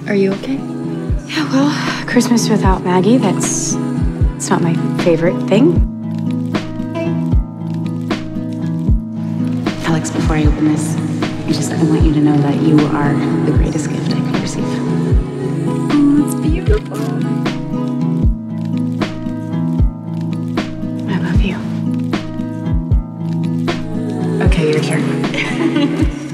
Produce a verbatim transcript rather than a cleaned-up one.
Are you okay? Yeah, well, Christmas without Maggie, that's... it's not my favorite thing. Alex, before I open this, I just I want you to know that you are the greatest gift I could receive. Oh, it's beautiful. I love you. Okay, you're here.